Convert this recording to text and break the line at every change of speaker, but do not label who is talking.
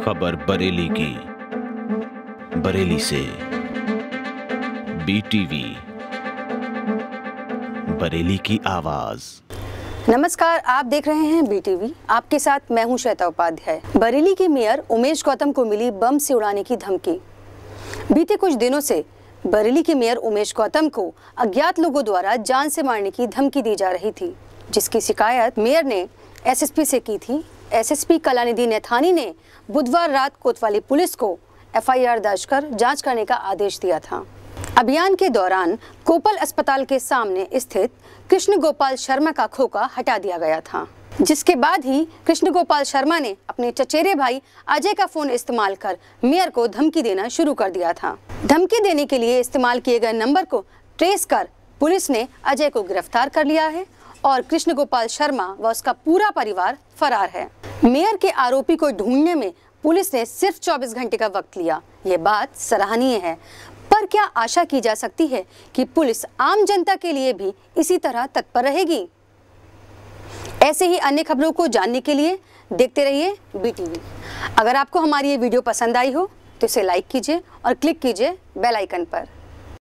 खबर बरेली की, बरेली से BTV, बरेली की आवाज।
नमस्कार, आप देख रहे हैं BTV। आपके साथ मैं हूं श्वेता उपाध्याय। बरेली के मेयर उमेश गौतम को मिली बम से उड़ाने की धमकी। बीते कुछ दिनों से बरेली के मेयर उमेश गौतम को अज्ञात लोगों द्वारा जान से मारने की धमकी दी जा रही थी, जिसकी शिकायत मेयर ने SSP से की थी। SSP कलानिधि नैथानी ने बुधवार रात कोतवाली पुलिस को FIR दर्ज कर जांच करने का आदेश दिया था। अभियान के दौरान कोपल अस्पताल के सामने स्थित कृष्ण गोपाल शर्मा का खोखा हटा दिया गया था, जिसके बाद ही कृष्ण गोपाल शर्मा ने अपने चचेरे भाई अजय का फोन इस्तेमाल कर मेयर को धमकी देना शुरू कर दिया था। धमकी देने के लिए इस्तेमाल किए गए नंबर को ट्रेस कर पुलिस ने अजय को गिरफ्तार कर लिया है और कृष्ण गोपाल शर्मा व उसका पूरा परिवार फरार है। मेयर के आरोपी को ढूंढने में पुलिस ने सिर्फ 24 घंटे का वक्त लिया। ये बात सराहनीय है, पर क्या आशा की जा सकती है कि पुलिस आम जनता के लिए भी इसी तरह तत्पर रहेगी? ऐसे ही अन्य खबरों को जानने के लिए देखते रहिए BTV। अगर आपको हमारी ये वीडियो पसंद आई हो तो इसे लाइक कीजिए और क्लिक कीजिए बेल आइकन पर।